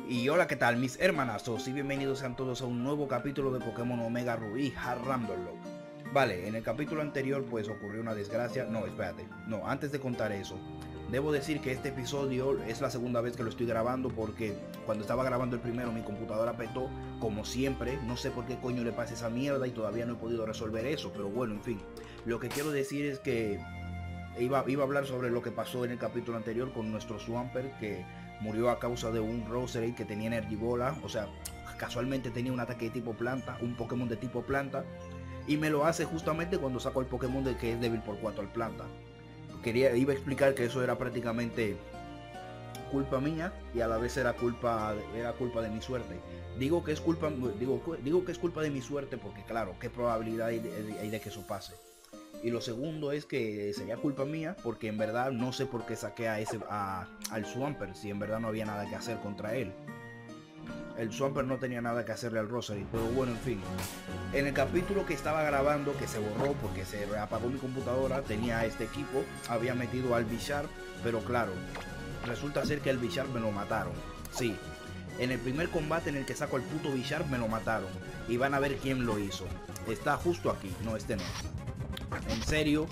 Y hola, ¿qué tal mis hermanazos? Y bienvenidos sean todos a un nuevo capítulo de Pokémon Omega Rubí Ramdorlock. Vale, en el capítulo anterior pues ocurrió una desgracia. No, espérate, no, antes de contar eso, debo decir que este episodio es la segunda vez que lo estoy grabando, porque cuando estaba grabando el primero mi computadora petó, como siempre. No sé por qué coño le pasa esa mierda y todavía no he podido resolver eso, pero bueno, en fin. Lo que quiero decir es que iba a hablar sobre lo que pasó en el capítulo anterior con nuestro Swampert, que murió a causa de un Roserade que tenía Energibola. O sea, casualmente tenía un ataque de tipo planta, un Pokémon de tipo planta, y me lo hace justamente cuando saco el Pokémon de que es débil por 4 al planta. Iba a explicar que eso era prácticamente culpa mía y a la vez era culpa de mi suerte. Digo que es culpa de mi suerte porque claro, qué probabilidad hay de que eso pase. Y lo segundo es que sería culpa mía porque en verdad no sé por qué saqué al Swampert si en verdad no había nada que hacer contra él. El Swampert no tenía nada que hacerle al Roserade, pero bueno, en fin. En el capítulo que estaba grabando, que se borró porque se reapagó mi computadora, tenía este equipo, había metido al Bisharp, pero claro, resulta ser que el Bisharp me lo mataron. Sí, en el primer combate en el que saco al puto Bisharp me lo mataron. Y van a ver quién lo hizo. Está justo aquí, no, este no. En serio,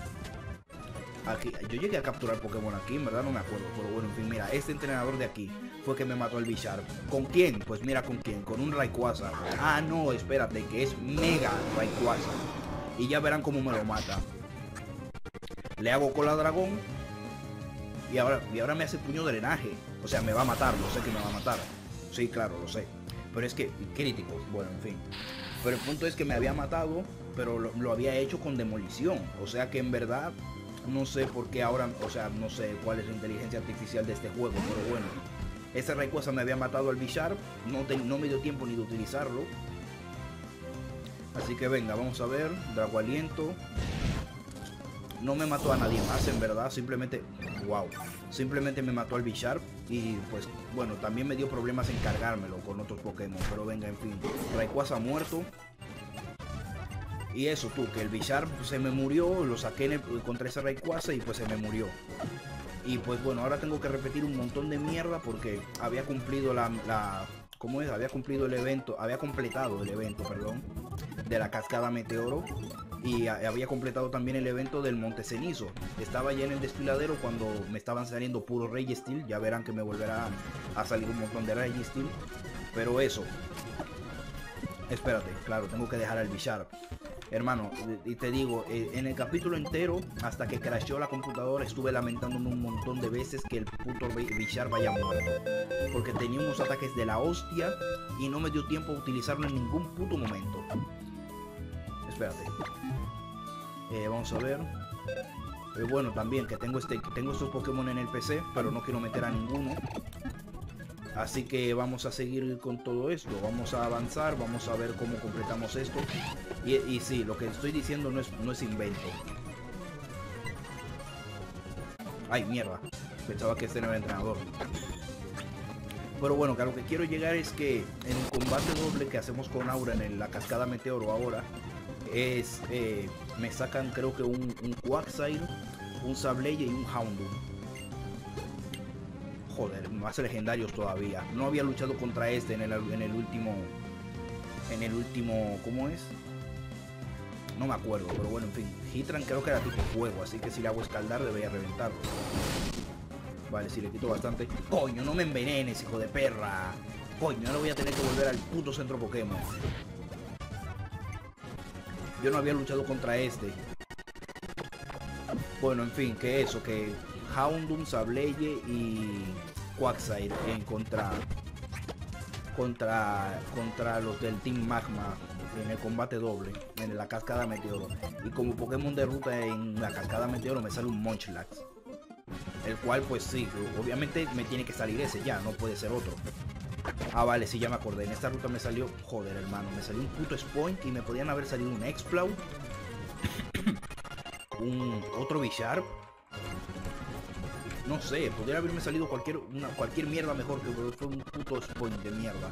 aquí, yo llegué a capturar Pokémon aquí, en verdad no me acuerdo, pero bueno, en fin, mira, este entrenador de aquí fue que me mató al Bisharp. ¿Con quién? Pues mira con quién, con un Rayquaza. Ah, no, espérate, que es Mega Rayquaza. Y ya verán cómo me lo mata. Le hago cola dragón y ahora me hace puño drenaje. O sea, me va a matar, lo sé que me va a matar. Sí, claro, lo sé. Pero es que, crítico, bueno, en fin. Pero el punto es que me había matado, pero lo había hecho con demolición. O sea que en verdad, no sé por qué ahora, o sea, no sé cuál es la inteligencia artificial de este juego, pero bueno. Ese Rayquaza me había matado al Bisharp, no me dio tiempo ni de utilizarlo. Así que venga, vamos a ver, Drago Aliento. No me mató a nadie más, en verdad, simplemente, wow, simplemente me mató al Bisharp. Y pues, bueno, también me dio problemas en cargármelo con otros Pokémon, pero venga, en fin. Rayquaza muerto. Y eso tú, que el Bisharp se me murió, lo saqué contra ese Rayquaza y pues se me murió. Y pues bueno, ahora tengo que repetir un montón de mierda porque había cumplido ¿cómo es? Había completado el evento, perdón, de la cascada Meteoro. Y había completado también el evento del Monte Cenizo. Estaba ya en el desfiladero cuando me estaban saliendo puro Registeel. Ya verán que me volverá a salir un montón de Registeel. Pero eso. Espérate, claro, tengo que dejar al Bisharp. Hermano, y te digo, en el capítulo entero, hasta que crasheó la computadora, estuve lamentándome un montón de veces que el puto Bisharp vaya muerto. Porque tenía unos ataques de la hostia y no me dio tiempo a utilizarlo en ningún puto momento. Espérate. Vamos a ver. Bueno, también que tengo estos Pokémon en el PC, pero no quiero meter a ninguno. Así que vamos a seguir con todo esto. Vamos a avanzar, vamos a ver cómo completamos esto. Y sí, lo que estoy diciendo no es invento. Ay, mierda. Pensaba que este no era el entrenador. Pero bueno, que a lo que quiero llegar es que en el combate doble que hacemos con Aura en la cascada Meteoro ahora, me sacan creo que un Quagsire, un Sableye y un Houndoom. Joder, más legendarios todavía. No había luchado contra este en el último, ¿cómo es? No me acuerdo, pero bueno, en fin. Hitran creo que era tipo fuego, así que si le hago escaldar debería reventarlo. Vale, si le quito bastante. Coño, no me envenenes, hijo de perra. Coño, ahora voy a tener que volver al puto centro Pokémon. Yo no había luchado contra este. Bueno, en fin, que eso, que Houndoom, Sableye y Quagsire contra los del Team Magma en el combate doble, en la cascada Meteoro. Y como Pokémon de ruta en la cascada Meteoro me sale un Munchlax. El cual pues sí, obviamente me tiene que salir ese ya, no puede ser otro. Ah, vale, sí, ya me acordé. En esta ruta me salió, joder, hermano, me salió un puto Spoink y me podían haber salido un Exploud, otro Bisharp. No sé, podría haberme salido cualquier mierda mejor, que fue un puto Spoink de mierda.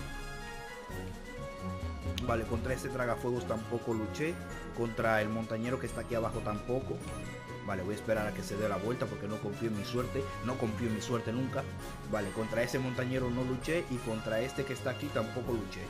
Vale, contra este tragafuegos tampoco luché. Contra el montañero que está aquí abajo tampoco. Vale, voy a esperar a que se dé la vuelta porque no confío en mi suerte. No confío en mi suerte nunca. Vale, contra ese montañero no luché y contra este que está aquí tampoco luché.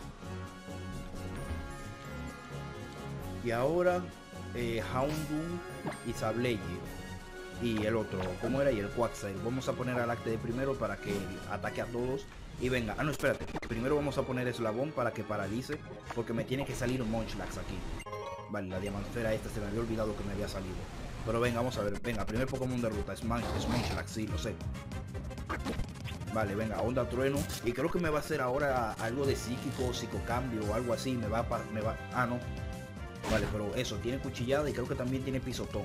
Y ahora Houndoom y Sableye. Y el otro, ¿cómo era? Y el Quagsire. Vamos a poner al Acte de primero para que ataque a todos. Y venga, no, espérate. Primero vamos a poner Eslabón para que paralice. Porque me tiene que salir un Munchlax aquí. Vale, la diamantera esta se me había olvidado que me había salido. Pero venga, vamos a ver. Venga, primer Pokémon de ruta es Munchlax, sí, lo sé. Vale, venga, Onda Trueno. Y creo que me va a hacer ahora algo de psíquico, psicocambio o algo así. Ah, no. Vale, pero eso, tiene cuchillada y creo que también tiene pisotón.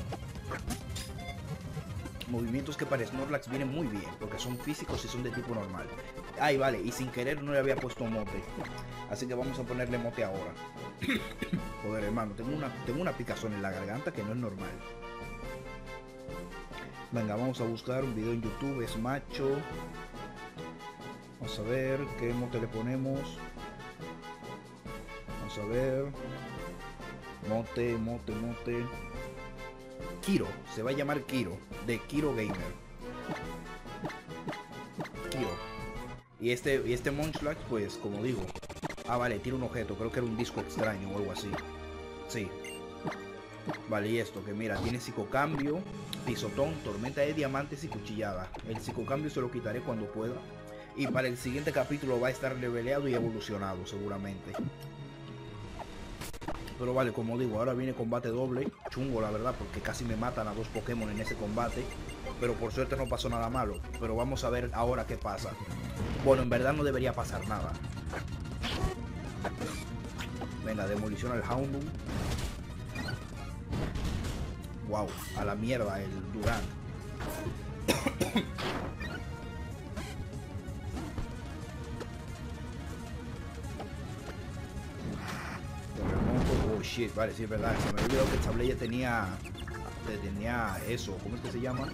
Movimientos que para Snorlax vienen muy bien, porque son físicos y son de tipo normal. Ay, vale, y sin querer no le había puesto mote. Así que vamos a ponerle mote ahora. Joder, hermano, tengo una picazón en la garganta que no es normal. Venga, vamos a buscar un video en YouTube, es macho. Vamos a ver qué mote le ponemos. Vamos a ver. Mote. Kiro, se va a llamar Kiro, de Kiro Gamer. Kiro. Y este Munchlax, pues, como digo. Ah, vale, tira un objeto, creo que era un disco extraño o algo así. Sí. Vale, y esto, que mira, tiene psicocambio, pisotón, tormenta de diamantes y cuchillada. El psicocambio se lo quitaré cuando pueda. Y para el siguiente capítulo va a estar leveleado y evolucionado, seguramente. Pero vale, como digo, ahora viene combate doble. Chungo, la verdad, porque casi me matan a dos Pokémon en ese combate. Pero por suerte no pasó nada malo. Pero vamos a ver ahora qué pasa. Bueno, en verdad no debería pasar nada. Venga, demolición al Houndoom. Wow, a la mierda el Durán. Oh shit, vale, sí es verdad. Se me había olvidado que el Sableye tenía eso, ¿cómo es que se llama?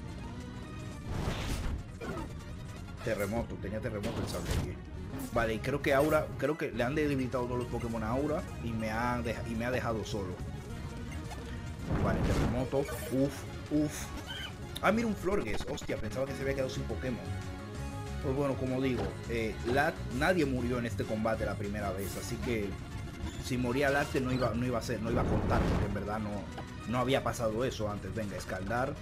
Terremoto, tenía terremoto el Sableye. Vale, y creo que le han debilitado todos los Pokémon a Aura y me ha dejado solo. Vale, terremoto. Uf. Ah, mira un Florges. Hostia, pensaba que se había quedado sin Pokémon. Pues bueno, como digo, nadie murió en este combate la primera vez, así que si moría Lacte no iba a contar, porque en verdad no había pasado eso antes. Venga, escaldar,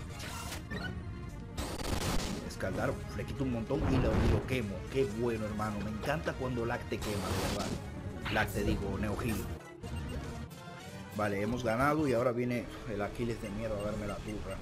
le quito un montón y lo quemo. Qué bueno, hermano, me encanta cuando Lacte quema, de verdad. Lacte, digo, Neogil. Vale, hemos ganado y ahora viene el Aquiles de mierda a darme la turra.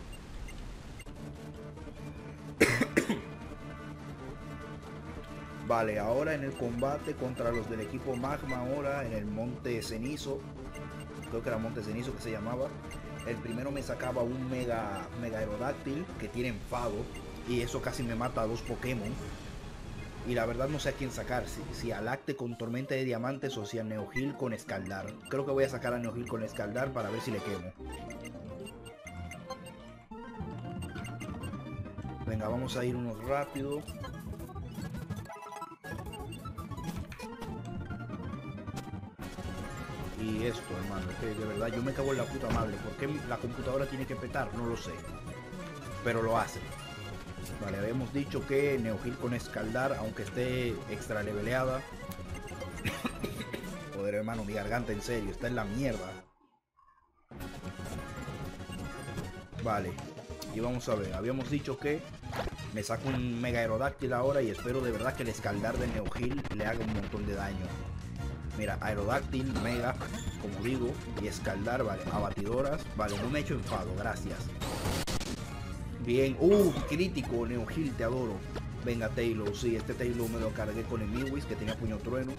Vale, ahora en el combate contra los del equipo Magma, ahora en el Monte Cenizo, creo que era Monte Cenizo que se llamaba. El primero me sacaba un Mega Aerodáctil que tiene enfado y eso casi me mata a dos Pokémon. Y la verdad no sé a quién sacar, si a Lacte con Tormenta de Diamantes o si a Neogil con Escaldar. Creo que voy a sacar a Neogil con Escaldar para ver si le quemo. Venga, vamos a ir unos rápido. Y esto, hermano, que de verdad yo me cago en la puta madre. ¿Por qué la computadora tiene que petar? No lo sé. Pero lo hace. Vale, habíamos dicho que Neogil con Escaldar, aunque esté extra leveleada. Joder, hermano, mi garganta en serio, está en la mierda. Vale, y vamos a ver, habíamos dicho que me saco un Mega Aerodáctil ahora y espero de verdad que el Escaldar de Neogil le haga un montón de daño. Mira, Aerodáctil, Mega, como digo, y Escaldar, vale, abatidoras, vale, no me he hecho enfado, gracias. Bien, crítico, Neogil, te adoro. Venga, Taylor, sí, este Taylor me lo cargué con el Miwis, que tenía puño trueno.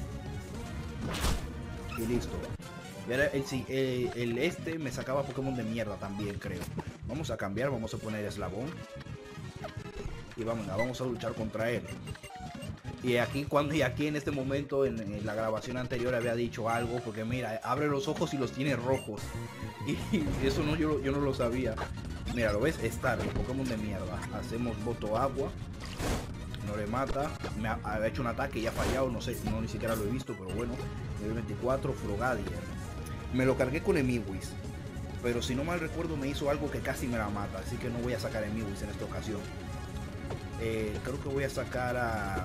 Y listo. Y ahora el este me sacaba Pokémon de mierda también, creo. Vamos a cambiar, vamos a poner Eslabón. Y vamos a luchar contra él. Y aquí en este momento, en la grabación anterior había dicho algo, porque mira, abre los ojos y los tiene rojos. Y eso no, yo no lo sabía. Mira, ¿lo ves? Star, el Pokémon de mierda. Hacemos voto agua. No le mata. Me ha hecho un ataque y ha fallado. No sé, ni siquiera lo he visto, pero bueno. Nivel 24, Frogadier. Me lo cargué con Emiwis. Pero si no mal recuerdo me hizo algo que casi me la mata. Así que no voy a sacar a Mewis en esta ocasión. Creo que voy a sacar a...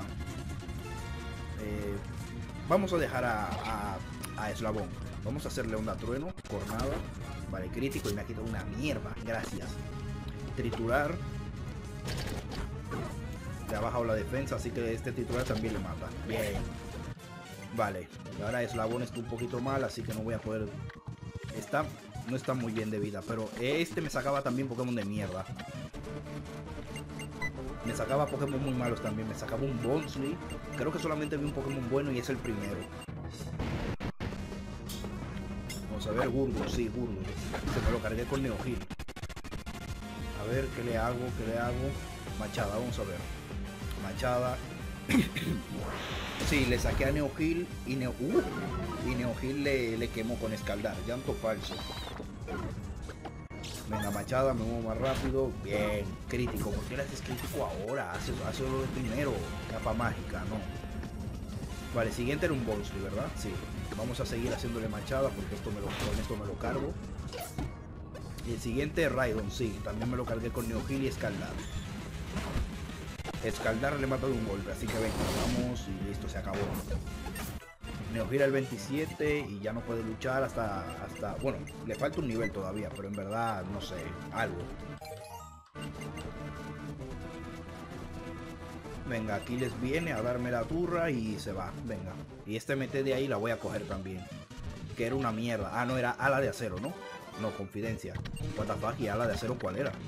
vamos a dejar a Eslabón. Vamos a hacerle onda trueno, cornada. Vale, crítico y me ha quitado una mierda. Gracias. Triturar. Le ha bajado la defensa, así que este triturar también le mata. Bien. Vale. Y ahora Eslabón está un poquito mal, así que no voy a poder... no está muy bien de vida, pero este me sacaba también Pokémon de mierda. Me sacaba Pokémon muy malos también. Me sacaba un Bonsly. Creo que solamente vi un Pokémon bueno y es el primero. Vamos a ver, Gurgo, sí, Gurgo. Se me lo cargué con Neogil. A ver, ¿qué le hago? ¿Qué le hago? Machada, vamos a ver. Machada. Sí, le saqué a Neogil y Neogil le quemó con escaldar. Llanto falso. Venga, Machada, me muevo más rápido. Bien, crítico. ¿Por qué le haces crítico ahora? Hace lo de primero. Capa mágica, no. Vale, siguiente era un Bonsly, ¿verdad? Sí. Vamos a seguir haciéndole Machada porque con esto me lo cargo. Y el siguiente Raidon, sí. También me lo cargué con Neogil y escaldar. Escaldar le mata de un golpe, así que venga, vamos y listo, se acabó. Neogil el 27 y ya no puede luchar hasta... Bueno, le falta un nivel todavía, pero en verdad, no sé, algo. Venga, aquí les viene a darme la turra y se va, venga. Y este MT de ahí la voy a coger también. Que era una mierda. Ah, no, era ala de acero, ¿no? No, confidencia. What the fuck, ¿y ala de acero cuál era?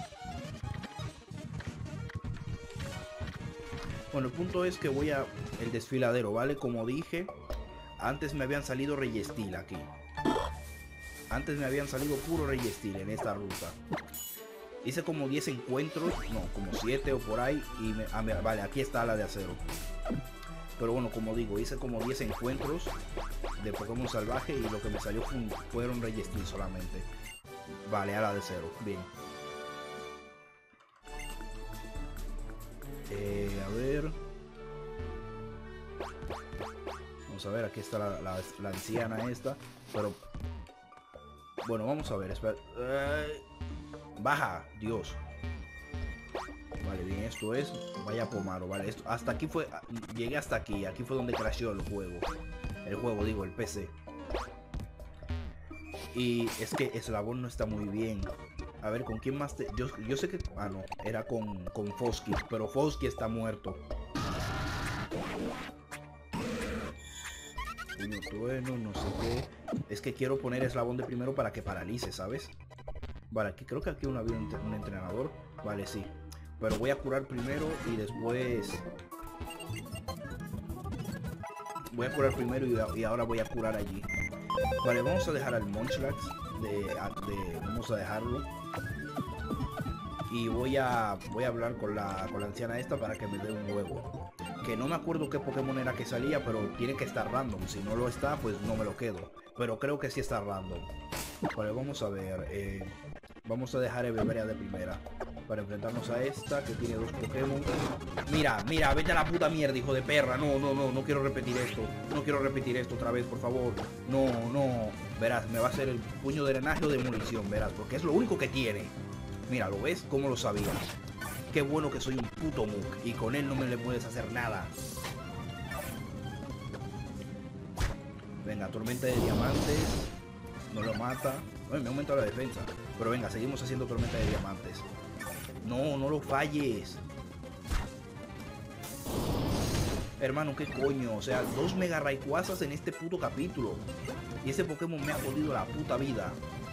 Bueno, el punto es que voy a... El desfiladero, ¿vale? Como dije, antes me habían salido Registeel aquí. Antes me habían salido puro Registeel en esta ruta. Hice como 10 encuentros, no, como 7 o por ahí. Y vale, aquí está la de acero. Pero bueno, como digo, hice como 10 encuentros de Pokémon salvaje y lo que me salió fueron Registeel solamente. Vale, ala de cero, bien. A ver. Vamos a ver, aquí está la anciana esta. Pero bueno, vamos a ver, espera. Baja, Dios. Vale, bien, esto es. Vaya Pomaro, vale. Esto, hasta aquí fue. Llegué hasta aquí. Aquí fue donde crasheó el juego. El juego, digo, el PC. Y es que Eslabón no está muy bien. A ver, ¿con quién más te...? Yo sé que... Ah, no. Era con Fosky. Pero Fosky está muerto. Bueno, no sé qué. Es que quiero poner Eslabón de primero para que paralice, ¿sabes? Vale, aquí creo que aquí había un entrenador. Vale, sí. Pero voy a curar primero y después... Voy a curar primero y ahora voy a curar allí. Vale, vamos a dejar al Munchlax. Vamos a dejarlo. Y voy a hablar con la anciana esta para que me dé un huevo. Que no me acuerdo qué Pokémon era que salía, pero tiene que estar random. Si no lo está, pues no me lo quedo. Pero creo que sí está random. Vale, vamos a ver. Vamos a dejar a Ebeveria de primera para enfrentarnos a esta que tiene 2 Pokémon. Mira, vete a la puta mierda, hijo de perra. No quiero repetir esto. No quiero repetir esto otra vez, por favor. No. Verás, me va a hacer el puño de drenaje o demolición, verás, porque es lo único que tiene. Mira, ¿lo ves? ¿Cómo lo sabía? Qué bueno que soy un puto Muk y con él no me le puedes hacer nada. Venga, tormenta de diamantes. No lo mata. Bueno, me aumenta la defensa. Pero venga, seguimos haciendo tormenta de diamantes. No lo falles. Hermano, qué coño. O sea, 2 Mega Rayquazas en este puto capítulo. Y ese Pokémon me ha jodido la puta vida.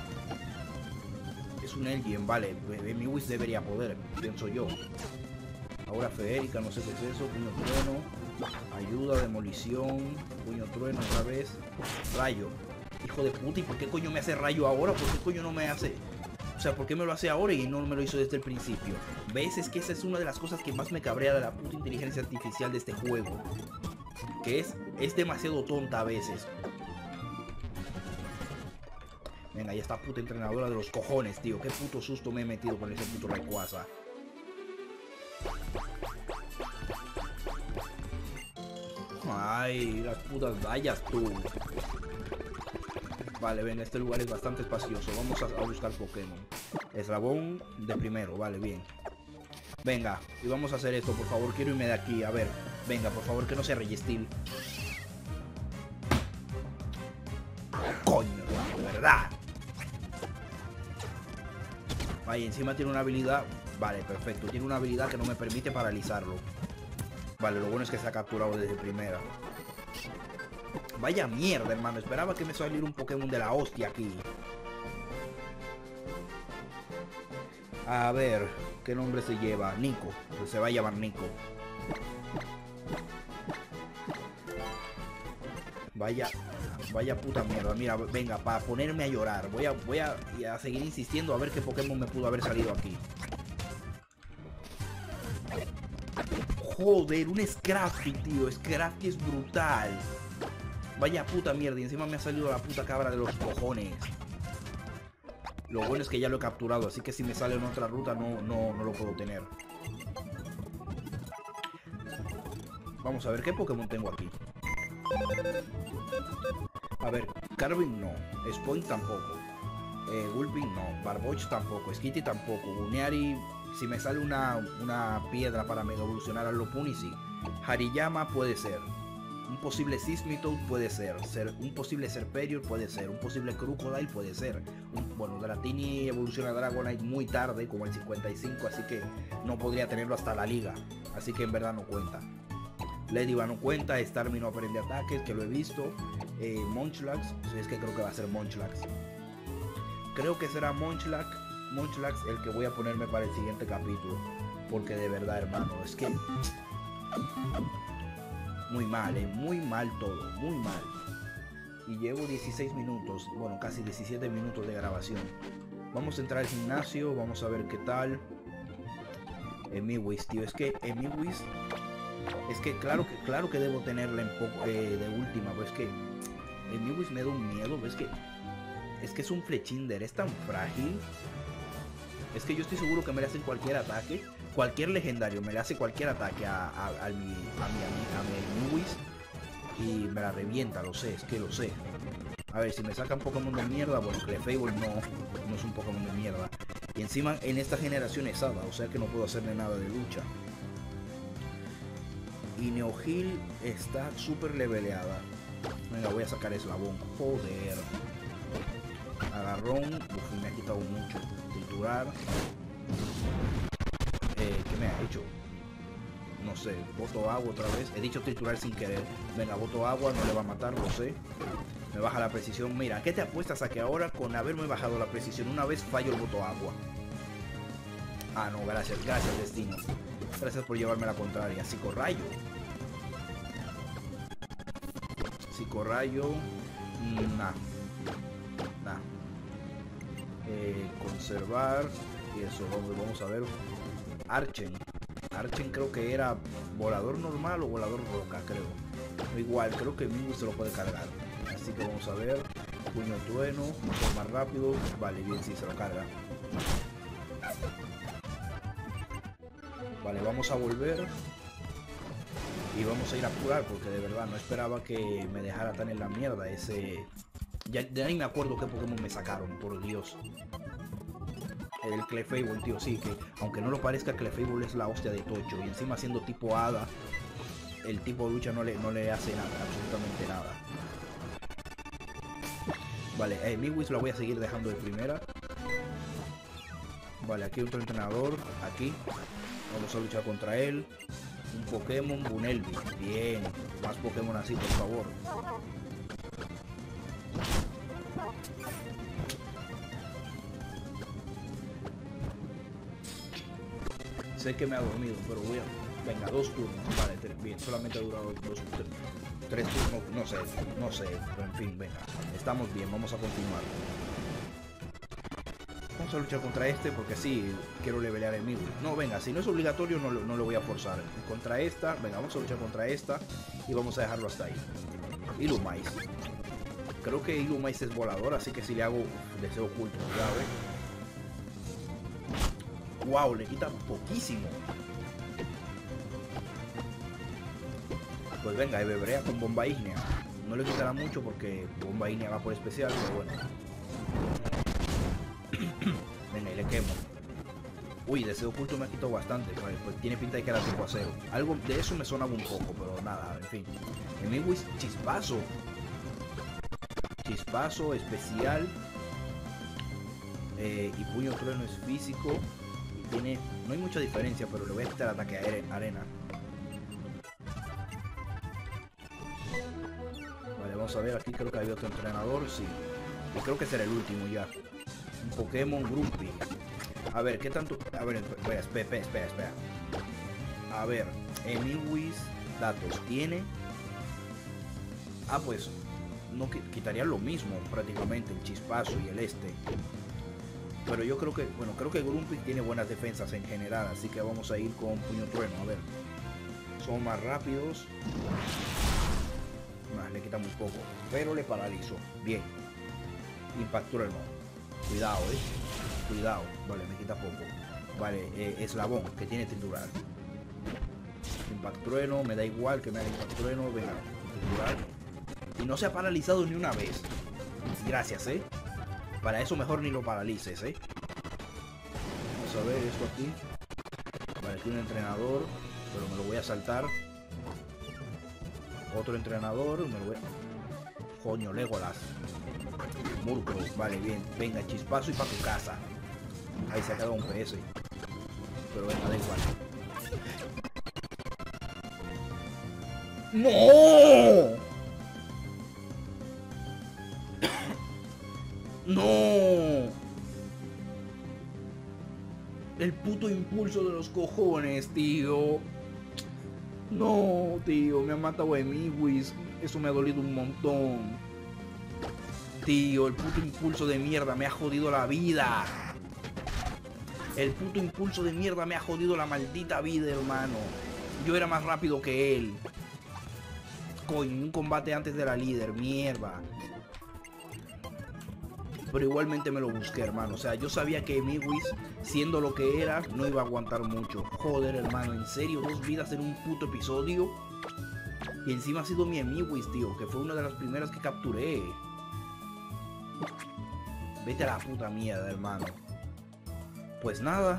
Es un Elgin, vale. Mewis debería poder, pienso yo. Ahora Feérica, no sé qué es eso. Puño trueno. Ayuda, demolición. Puño trueno otra vez. Rayo. Hijo de puta, ¿y por qué coño me hace rayo ahora? ¿Por qué coño no me hace? O sea, ¿por qué me lo hace ahora y no me lo hizo desde el principio? ¿Ves? Es que esa es una de las cosas que más me cabrea de la puta inteligencia artificial de este juego. Que es demasiado tonta a veces. Venga, ya está puta entrenadora de los cojones, tío. Qué puto susto me he metido con ese puto Rayquaza. Ay, las putas vallas, tú. Vale, venga, este lugar es bastante espacioso. Vamos a buscar Pokémon. Eslabón de primero, vale, bien. Venga, y vamos a hacer esto, por favor, quiero irme de aquí. A ver, venga, por favor, que no sea Registeel. Coño, de verdad. Vaya, encima tiene una habilidad. Vale, perfecto, tiene una habilidad que no me permite paralizarlo. Vale, lo bueno es que se ha capturado desde primera. Vaya mierda, hermano, esperaba que me saliera un Pokémon de la hostia aquí. A ver, ¿qué nombre se lleva? Nico, pues se va a llamar Nico. Vaya puta mierda. Mira, venga, para ponerme a llorar. Voy a seguir insistiendo a ver qué Pokémon me pudo haber salido aquí. Joder, un Scrafty, tío. Scrafty es brutal. Vaya puta mierda. Y encima me ha salido la puta cabra de los cojones. Lo bueno es que ya lo he capturado, así que si me sale en otra ruta no lo puedo tener. Vamos a ver qué Pokémon tengo aquí. A ver, Carvin no, Spoink tampoco, Gulpin no, Barboach tampoco, Skitty tampoco, Buneary, si me sale una piedra para mega evolucionar al Lopunny, sí. Hariyama puede ser. Un posible Sismitoad puede ser, un posible Serperior puede ser, un posible Crocodile puede ser. Bueno, Dratini evoluciona a Dragonite muy tarde, como el 55, así que no podría tenerlo hasta la liga. Así que en verdad no cuenta. Ladybug no cuenta, Starmie no aprende ataques, que lo he visto. Munchlax, es que creo que va a ser Munchlax. Creo que será Munchlax el que voy a ponerme para el siguiente capítulo. Porque de verdad, hermano, es que... Muy mal todo, muy mal. Y llevo 16 minutos, bueno, casi 17 minutos de grabación. Vamos a entrar al gimnasio, vamos a ver qué tal. Emiwis, tío, es que Emiwis... Es que claro que debo tenerla en poco, de última, pero es que Emiwis me da un miedo, es que es un Flechinder, es tan frágil. Es que yo estoy seguro que me le hacen cualquier ataque. Cualquier legendario me le hace cualquier ataque a mi Emiwis y me la revienta, lo sé, es que lo sé. A ver, si me sacan Pokémon de mierda, bueno, Clefable no es un Pokémon de mierda. Y encima en esta generación es Hada, o sea que no puedo hacerle nada de lucha. Y Neogil está súper leveleada. Venga, voy a sacar Eslabón. Joder. Agarrón. Uf, me ha quitado mucho. Triturar. ¿Qué me ha hecho? No sé. Boto agua otra vez. He dicho triturar sin querer. Venga, boto agua. No le va a matar, lo sé. Me baja la precisión. Mira, ¿qué te apuestas a que ahora con haberme bajado la precisión una vez fallo el boto agua? Ah, no, gracias destino. Gracias por llevarme la contraria. Psicorrayo. Psicorrayo. Nah. Conservar. Y eso, vamos a ver. Archen creo que era volador normal o volador roca, creo. Igual, creo que Mingus se lo puede cargar. Así que vamos a ver. Puño trueno. Más rápido. Vale, bien, sí, se lo carga. Vale, vamos a volver y vamos a ir a curar porque de verdad no esperaba que me dejara tan en la mierda ese... Ya ni me acuerdo qué Pokémon me sacaron, por Dios. El Clefable, tío, sí, que aunque no lo parezca, Clefable es la hostia de tocho. Y encima siendo tipo hada, el tipo de lucha no le hace nada, absolutamente nada. Vale, Emiwis lo voy a seguir dejando de primera. Vale, aquí otro entrenador, aquí. Vamos a luchar contra él. Un Pokémon, Bunelby. Bien. Más Pokémon así, por favor. Sé que me ha dormido, pero voy a... Venga, 2 turnos. Vale, bien. Solamente ha durado 3 turnos. No sé. Pero en fin, venga. Estamos bien. Vamos a continuar. Vamos a luchar contra este porque sí, quiero levelear el Emiwis. No, venga, si no es obligatorio no lo voy a forzar. Contra esta, venga, vamos a luchar contra esta y vamos a dejarlo hasta ahí. Illumise. Creo que Illumise es volador, así que si le hago deseo oculto, llave. Wow, le quita poquísimo. Pues venga, Bebrea con bomba ígnea. No le quitará mucho porque Bomba Inia va por especial, pero bueno. Venga, y le quemo. Uy, deseo oculto me ha quitado bastante, pues tiene pinta de que era tipo acero. Algo de eso me sonaba un poco, pero nada, en fin. Emigwiz, chispazo. Chispazo, especial. Y puño trueno es físico. Y tiene, no hay mucha diferencia, pero le voy a quitar ataque a arena. Vale, vamos a ver, aquí creo que había otro entrenador, sí. Y creo que será el último ya. Un Pokémon Grumpy. A ver, ¿qué tanto? A ver, espera. A ver, Emigwiz, datos, tiene... Ah, pues, no quitaría lo mismo prácticamente, el chispazo y el este. Pero yo creo que, bueno, creo que Grumpy tiene buenas defensas en general, así que vamos a ir con puño trueno, a ver. Son más rápidos. Nah, le quita muy poco, pero le paralizo. Bien. Impact trueno. Cuidado, cuidado. Vale, me quita poco. Vale, eslabón, que tiene triturar. Impact trueno, me da igual que me haga impact trueno. Venga, triturar. Y no se ha paralizado ni una vez. Gracias, Para eso mejor ni lo paralices, Vamos a ver esto aquí. Vale, aquí un entrenador, pero me lo voy a saltar. Otro entrenador, me lo voy a... Coño, Legolas. Murkrow, vale, bien. Venga, chispazo y para tu casa. Ahí se ha quedado un PS. Pero venga, da igual. ¡No! ¡No! El puto impulso de los cojones, tío. No, tío, me ha matado Emigwiz. Eso me ha dolido un montón. Tío, el puto impulso de mierda me ha jodido la vida. El puto impulso de mierda me ha jodido la maldita vida, hermano. Yo era más rápido que él. Coño, un combate antes de la líder, mierda. Pero igualmente me lo busqué, hermano. O sea, yo sabía que Emigwiz, siendo lo que era, no iba a aguantar mucho. Joder, hermano, en serio, 2 vidas en un puto episodio. Y encima ha sido mi Emigwiz, tío, que fue una de las primeras que capturé. Vete a la puta mierda, hermano. Pues nada.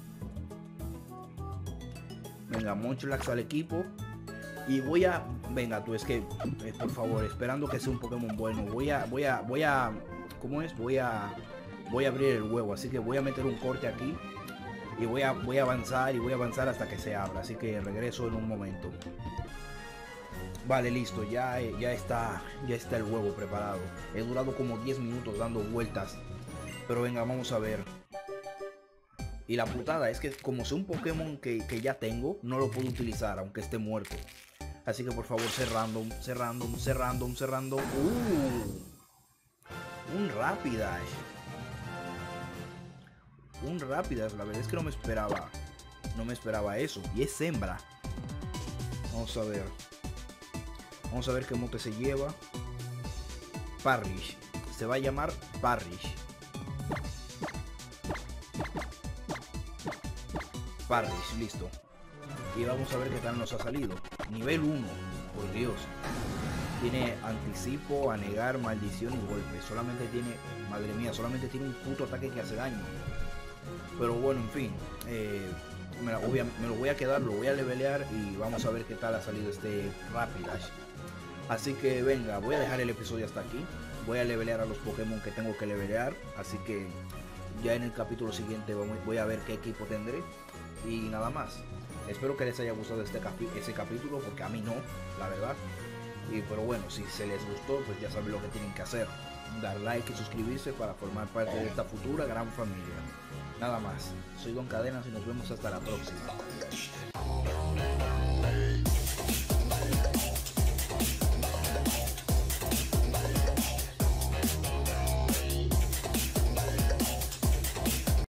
Venga, Munchlax al equipo. Y voy a... Venga, tú, es que... por favor, esperando que sea un Pokémon bueno. Voy a... ¿Cómo es? Voy a abrir el huevo. Así que voy a meter un corte aquí. Y voy a avanzar y voy a avanzar hasta que se abra. Así que regreso en un momento. Vale, listo. Ya está el huevo preparado. He durado como 10 minutos dando vueltas. Pero venga, vamos a ver. Y la putada es que como sé un Pokémon que ya tengo, no lo puedo utilizar aunque esté muerto. Así que por favor, sé random. Un Rapidash. Un Rapidash, la verdad es que no me esperaba eso. Y es hembra. Vamos a ver. Vamos a ver qué mote se lleva. Parrish. Se va a llamar Parrish. Parrish, listo. Y vamos a ver qué tal nos ha salido. Nivel 1, por Dios. Tiene anticipo, anegar, maldición y golpe. Solamente tiene, madre mía, solamente tiene un puto ataque que hace daño. Pero bueno, en fin. Me lo voy a quedar, lo voy a levelear y vamos a ver qué tal ha salido este Rapidash. Así que venga, voy a dejar el episodio hasta aquí. Voy a levelear a los Pokémon que tengo que levelear. Así que ya en el capítulo siguiente voy a ver qué equipo tendré. Y nada más. Espero que les haya gustado ese capítulo, porque a mí no, la verdad. Pero bueno, si se les gustó, pues ya saben lo que tienen que hacer. Dar like y suscribirse para formar parte de esta futura gran familia. Nada más. Soy Don Cadenas y nos vemos hasta la próxima.